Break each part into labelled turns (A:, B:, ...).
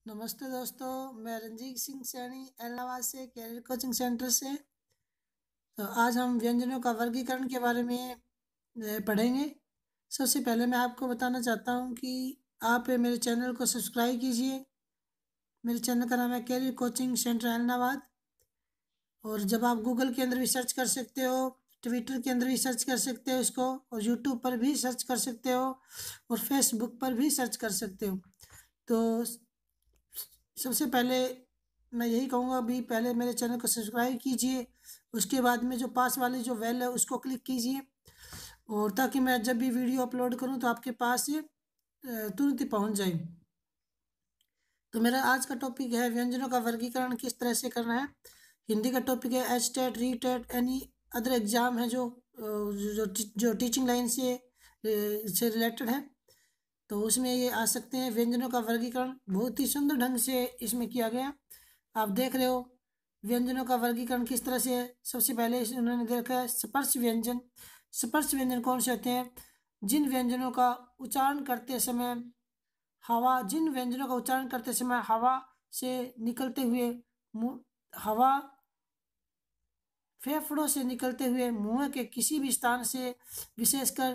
A: नमस्ते दोस्तों, मैं रंजीत सिंह सैनी एलनाबाद से कैरियर कोचिंग सेंटर से। तो आज हम व्यंजनों का वर्गीकरण के बारे में पढ़ेंगे। सबसे पहले मैं आपको बताना चाहता हूं कि आप मेरे चैनल को सब्सक्राइब कीजिए। मेरे चैनल का नाम है कैरियर कोचिंग सेंटर एलनाबाद। और जब आप गूगल के अंदर भी सर्च कर सकते हो, ट्विटर के अंदर भी सर्च कर सकते हो इसको, और यूट्यूब पर भी सर्च कर सकते हो, और फेसबुक पर भी सर्च कर सकते हो। तो सबसे पहले मैं यही कहूँगा, अभी पहले मेरे चैनल को सब्सक्राइब कीजिए। उसके बाद में जो पास वाली जो बेल है उसको क्लिक कीजिए, और ताकि मैं जब भी वीडियो अपलोड करूँ तो आपके पास ये तुरंत ही पहुँच जाए। तो मेरा आज का टॉपिक है व्यंजनों का वर्गीकरण किस तरह से करना है। हिंदी का टॉपिक है H TET, re TET, any other exam है जो टीचिंग लाइन से रिलेटेड है, तो उसमें ये आ सकते हैं। व्यंजनों का वर्गीकरण बहुत ही सुंदर ढंग से इसमें किया गया। आप देख रहे हो व्यंजनों का वर्गीकरण किस तरह से है। सबसे पहले उन्होंने देखा है स्पर्श व्यंजन। स्पर्श व्यंजन कौन से होते हैं? जिन व्यंजनों का उच्चारण करते समय हवा से निकलते हुए हवा फेफड़ों से निकलते हुए मुंह के किसी भी स्थान से, विशेषकर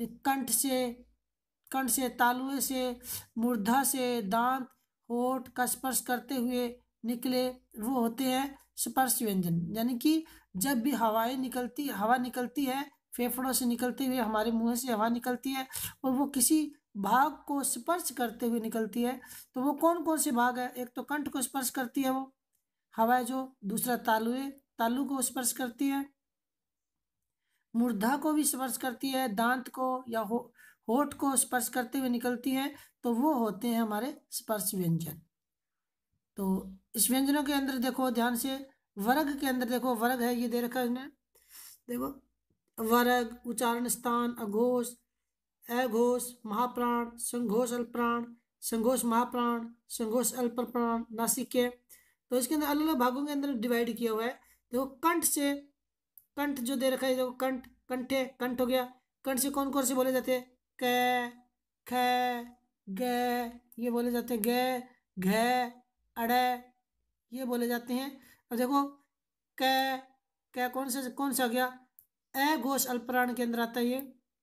A: कंठ से, तालुए से, मूर्धा से, दांत, होठ का स्पर्श करते हुए निकले, वो होते हैं स्पर्श व्यंजन। यानी कि जब भी हवा निकलती है, फेफड़ों से निकलते हुए हमारे मुंह से हवा निकलती है, और वो किसी भाग को स्पर्श करते हुए निकलती है, तो वो कौन कौन से भाग है? एक तो कंठ को स्पर्श करती है वो हवा है जो, दूसरा तालु को स्पर्श करती है, मूर्धा को भी स्पर्श करती है, दांत को या होठ को स्पर्श करते हुए निकलती है, तो वो होते हैं हमारे स्पर्श व्यंजन। तो इस व्यंजनों के अंदर देखो ध्यान से, वर्ग के अंदर देखो, वर्ग है ये दे रखा है इन्हें, देखो वर्ग, उच्चारण स्थान, अघोष, अघोष, महाप्राण, संघोष अल्पप्राण, संघोष महाप्राण, संघोष अल्पप्राण, नासिके। तो इसके अंदर अलग अलग भागों के अंदर डिवाइड किया हुआ है। देखो कंठ जो दे रखा है, देखो कंठ हो गया। कंठ से कौन कौन से बोले जाते हैं? क, ख, ग, ये बोले जाते हैं। ग, घ, अड़, ये बोले जाते हैं। अब देखो क कौन सा हो गया? अघोष अल्पप्राण के अंदर आता है ये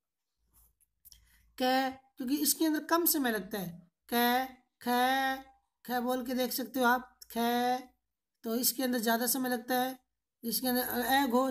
A: क, क्योंकि इसके अंदर कम समय लगता है। क, ख बोल के देख सकते हो आप, ख, तो इसके अंदर ज्यादा समय लगता है। इसके अंदर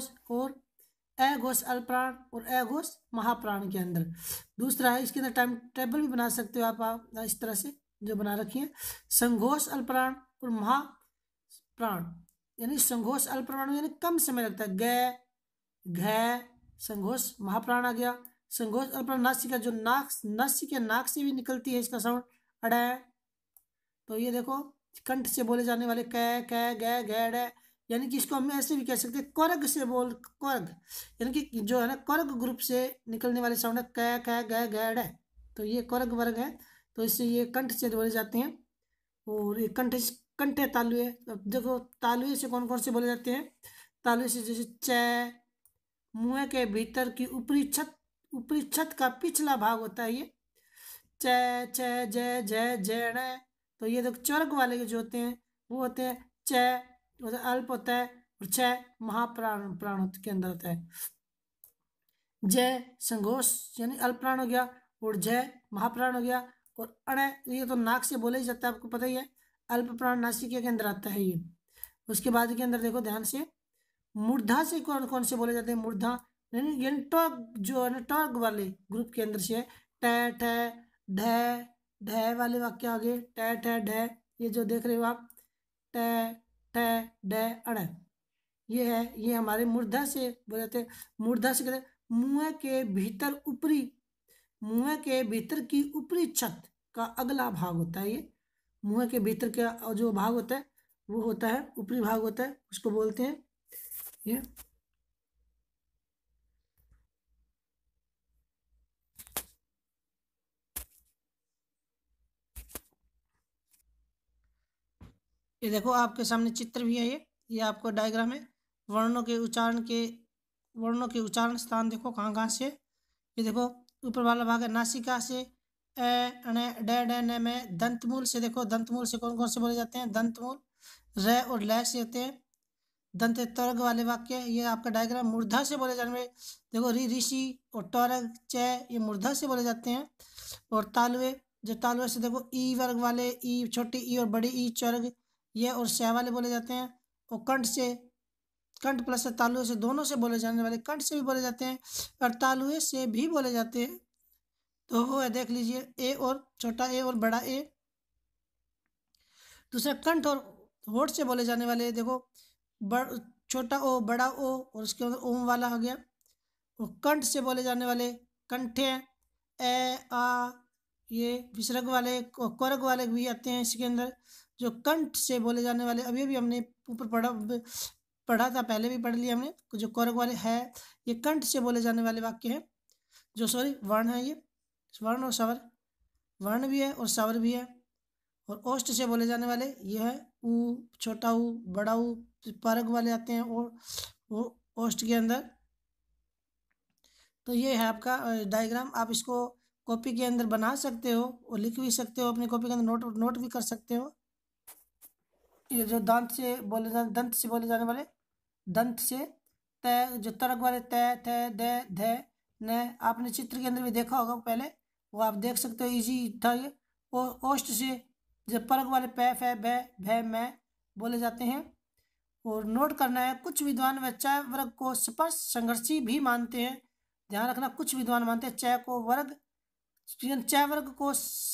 A: अघोष अल्पप्राण और अघोष महाप्राण के अंदर। दूसरा है, इसके अंदर टाइम टेबल भी बना सकते हो आप इस तरह से जो बना रखी है, संघोष अल्पप्राण और महाप्राण। यानी संघोष अल्पप्राण यानी कम समय लगता है। ग, घ, संघोष महाप्राण आ गया। संघोष अल्पप्राण नासिका, जो नाक से भी निकलती है इसका साउंड, अड़। तो ये देखो कंठ से बोले जाने वाले क, ग, घ, ड, यानी कि इसको हम ऐसे भी कह सकते हैं क्वर्ग, यानी कि जो है ना क्वर्ग ग्रुप से निकलने वाले साउंड है क, ग, घ, ड। तो ये क्वर्ग वर्ग है, तो इससे ये कंठ से बोले जाते हैं। और ये कंठ है तालुए। अब देखो तालुए से कौन कौन से बोले जाते हैं? तालुए से जैसे च, मुंह के भीतर की ऊपरी छत का पिछला भाग होता है ये, च, ज, ज, तो ये देखो चर्ग वाले जो होते हैं वो होते हैं च, अल्प होता है, और छ महाप्राण के अंदर होता है। जय संघोष यानी अल्पप्राण हो गया, और जय महाप्राण हो गया, और अण ये तो नाक से बोला ही जाता है, आपको पता ही है, अल्पप्राण नासिका के अंदर आता है ये। उसके बाद के अंदर देखो ध्यान से, मूर्धा से कौन कौन से बोले जाते हैं? मूर्धा यानी टॉग जो है ना, टॉग वाले ग्रुप के अंदर से है। ट, ठ, ढ, ढ वाले वाक्य आगे, ट, ठ, ढ, ये जो देख रहे हो आप, ट, ठ, ढ, अण, ये हमारे मूर्धा से बोले जाते हैं। मूर्धा से कहते हैं मुंह के भीतर की ऊपरी छत का अगला भाग होता है ये। मुंह के भीतर का जो भाग होता है वो होता है ऊपरी भाग होता है, उसको बोलते हैं ये। ये देखो आपके सामने चित्र भी है, ये आपको डायग्राम है। वर्णों के उच्चारण स्थान देखो कहाँ कहाँ से। ये देखो ऊपर वाला भाग है नासिका से ए अणे डे डे ने में दंतमूल से देखो, दंतमूल से कौन कौन से बोले जाते हैं, दंतमूल र और लय से होते हैं। दंत तर्ग वाले वाक्य, ये आपका डायग्राम। मूर्धा से बोले जाने वाले देखो रि ऋषि और टौरग च, ये मूर्धा से बोले जाते हैं। और तालवे, जो तालवे से देखो ई वर्ग वाले, ई छोटी ई और बड़ी ई चर्ग, ये और शय वाले बोले जाते हैं। और कंठ से, कंठ प्लस तालुए से, दोनों से बोले जाने वाले, कंठ से भी बोले जाते हैं और तालुए से भी बोले जाते हैं। तो वो है, देख लीजिए, ए और छोटा ए और बड़ा ए। दूसरा कंठ और होठ से बोले जाने वाले देखो छोटा ओ बड़ा ओ और उसके अंदर ओम वाला आ गया। और कंठ से बोले जाने वाले कंठे ए आ, ये विसर्ग वाले कोरग वाले भी आते हैं इसके अंदर। जो कंठ से बोले जाने वाले अभी अभी हमने ऊपर पढ़ा था, पहले भी पढ़ लिया हमने, जो कोरग वाले है ये कंठ से बोले जाने वाले वाक्य है। जो सॉरी वर्ण है, ये वर्ण और सवर, वर्ण भी है और सवर भी है। और ओष्ठ से बोले जाने वाले ये है ऊ, छोटा ऊ, बड़ा ऊ, परग वाले आते हैं और वो ओष्ठ के अंदर। तो ये है आपका डायग्राम। आप इसको कॉपी के अंदर बना सकते हो और लिख भी सकते हो, अपनी कॉपी के अंदर नोट भी कर सकते हो। ये जो दंत से बोले जाने वाले, दंत से त, जो तरक वाले त थ द ध न, आपने चित्र के अंदर भी देखा होगा पहले, वो आप देख सकते हो, इजी था ये। और ओष्ठ से जो परक वाले प फ भ भ मैं बोले जाते हैं। और नोट करना है, कुछ विद्वान व च वर्ग को स्पर्श संघर्षी भी मानते हैं। ध्यान रखना, कुछ विद्वान मानते हैं च को वर्ग, च वर्ग को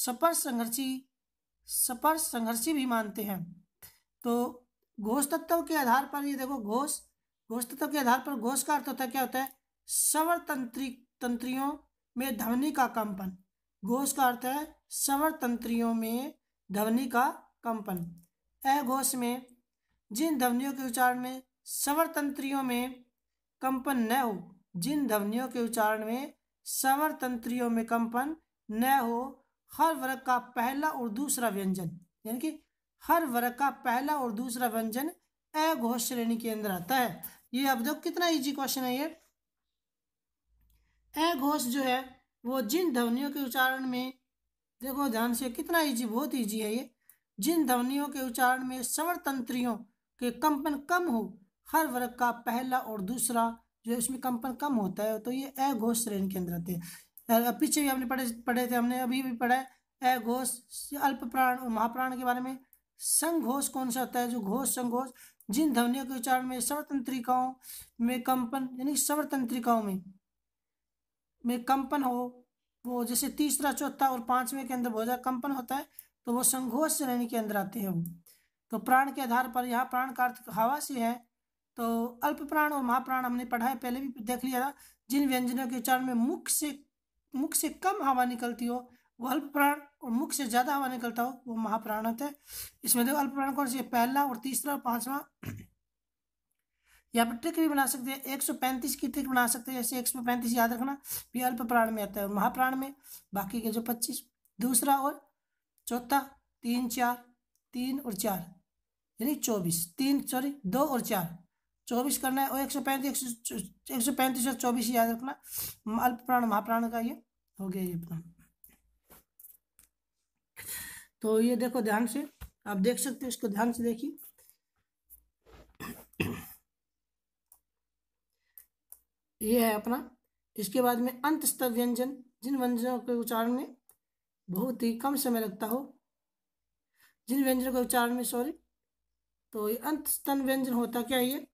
A: स्पर्श संघर्षी भी मानते हैं। तो घोष तत्व के आधार पर ये देखो, घोष तत्व के आधार पर घोष का अर्थ होता है, क्या होता है, स्वर तंत्रियों में ध्वनि का कंपन। घोष का अर्थ है स्वर तंत्रियों में ध्वनि का कंपन। अघोष में जिन ध्वनियों के उच्चारण में स्वर तंत्रियों में कंपन न हो, जिन ध्वनियों के उच्चारण में स्वर तंत्रियों में कंपन न हो, हर वर्ग का पहला और दूसरा व्यंजन, यानी कि हर वर्ग का पहला और दूसरा व्यंजन अघोष श्रेणी के अंदर आता है। ये अब देखो कितना इजी क्वेश्चन है ये। अघोष जो है वो जिन ध्वनियों के उच्चारण में, देखो ध्यान से, कितना इजी, बहुत इजी है ये। जिन ध्वनियों के उच्चारण में स्वर तंत्रियों के कंपन कम हो, हर वर्ग का पहला और दूसरा जो है उसमें कंपन कम होता है, तो ये अघोष श्रेणी के अंदर आते हैं। पीछे भी हमने पढ़े थे, हमने अभी भी पढ़ा है अघोष, अल्प प्राण और महाप्राण के बारे में। संघोष कौन सा होता है, जो घोष संघोष, जिन ध्वनियों के उच्चारण में स्वर तंत्रिकाओं में कंपन, यानी स्वर तंत्रिकाओं में कंपन हो, वो जैसे तीसरा चौथा और पांचवें के अंदर बहुत ज्यादा कंपन होता है, तो वो संघोष श्रेणी के अंदर आते हैं वो। तो प्राण के आधार पर, यहाँ प्राण का अर्थ हवा से है, तो अल्प प्राण और महाप्राण हमने पढ़ा है, पहले भी देख लिया था। जिन व्यंजनों के उच्चारण में मुख से कम हवा निकलती हो वो अल्प प्राण, और मुख से ज्यादा हवा निकलता हो वो महाप्राण होता है। इसमें देखो अल्प प्राण कौन सी है, पहला और तीसरा और पांचवा। यहाँ पर ट्रिक भी बना सकते हैं, 135 की ट्रिक बना सकते हैं, जैसे 135 याद रखना, भी अल्प प्राण में आता है, और महाप्राण में बाकी के जो 25, दूसरा और चौथा, 3 4, 3 और 4, यानी 24, 2 और 4, 24 करना है। और 135 और 24 याद रखना, अल्प प्राण महाप्राण का ये हो गया ये अपना। तो ये देखो ध्यान से, आप देख सकते हो, इसको ध्यान से देखिए। ये है अपना। इसके बाद में अंत स्तर व्यंजन, जिन व्यंजनों के उच्चारण में बहुत ही कम समय लगता हो, जिन व्यंजनों के उच्चारण में, सॉरी, तो ये अंत स्तन व्यंजन होता क्या ये,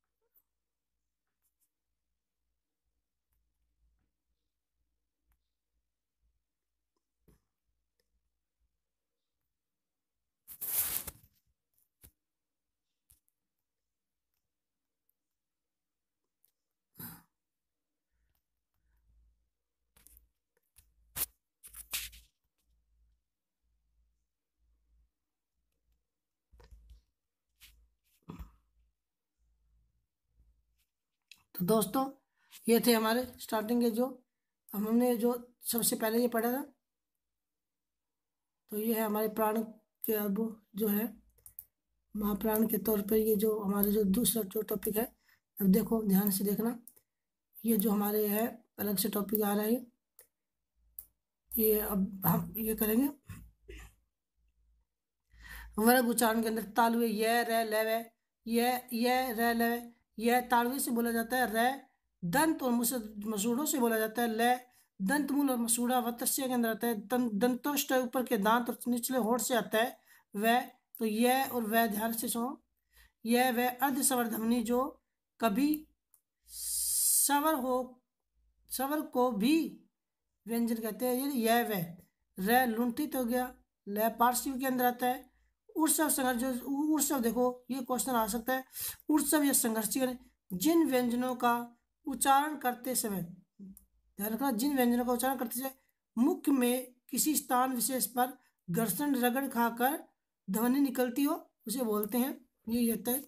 A: तो दोस्तों ये थे हमारे स्टार्टिंग के, जो हमने जो सबसे पहले ये पढ़ा था। तो ये है हमारे प्राण के, अब जो है महाप्राण के तौर पर, ये जो हमारे जो दूसरा जो टॉपिक है, अब देखो ध्यान से देखना, ये जो हमारे है अलग से टॉपिक आ रहा है, ये अब हम ये करेंगे वर्ग उच्चारण के अंदर तालुए य रे ले वे, ये रे ले वे, यह तालुए से बोला जाता है। रे दंत और मसूड़ों से बोला जाता है। ले दंत मूल और मसूड़ा वत्स्य के अंदर आता है। दंतोष्ट ऊपर के दांत और निचले होंठ से आता है। वह तो यह और वह ध्यान से सुनो, यह वह अर्ध स्वर ध्वनि जो कभी स्वर हो, स्वर को भी व्यंजन कहते हैं। यह वह रे लुंठित हो गया। ल पार्श्व के अंदर आता है। उत्सव संघर्ष, जो उत्सव देखो ये क्वेश्चन आ सकता है। उत्सव या संघर्ष जिन व्यंजनों का उच्चारण करते समय, ध्यान रखना, जिन व्यंजनों का उच्चारण करते समय मुख में किसी स्थान विशेष पर घर्षण रगड़ खाकर ध्वनि निकलती हो उसे बोलते हैं। ये होता है।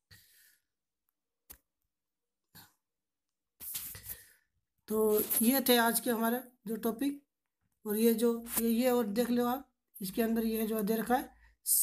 A: तो ये थे आज के हमारे जो टॉपिक। और ये जो ये और देख लो आप, इसके अंदर ये जो दे रखा है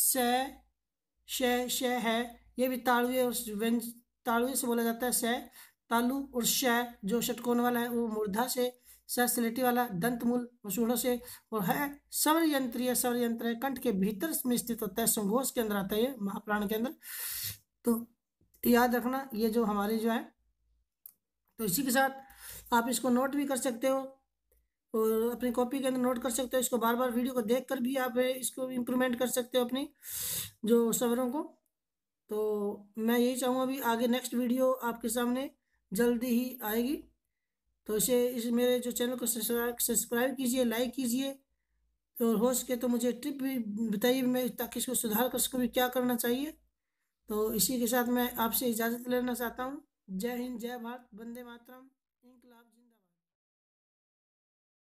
A: श है, ये भी तालुए और व्यंज तालुए से बोला जाता है। स तालु और श जो षटकोण वाला है वो मूर्धा से, स स्लेटी वाला दंत मूल मसूड़ों से, और है स्वर यंत्र। ये स्वर यंत्र है, कंठ के भीतर में स्थित होता है, संघोष के अंदर आता है, ये महाप्राण के अंदर। तो याद रखना ये जो हमारे जो है। तो इसी के साथ आप इसको नोट भी कर सकते हो और अपनी कॉपी के अंदर नोट कर सकते हो। इसको बार बार वीडियो को देख कर भी आप इसको इम्प्रूवमेंट कर सकते हो अपनी जो स्वरों को। तो मैं यही चाहूँगा अभी आगे नेक्स्ट वीडियो आपके सामने जल्दी ही आएगी। तो इस मेरे जो चैनल को सब्सक्राइब कीजिए, लाइक कीजिए, और हो सके तो मुझे टिप भी बताइए मैं ताकि इसको सुधार कर सकूँ, भी क्या करना चाहिए। तो इसी के साथ मैं आपसे इजाज़त लेना चाहता हूँ। जय हिंद, जय भारत, वंदे मातरम।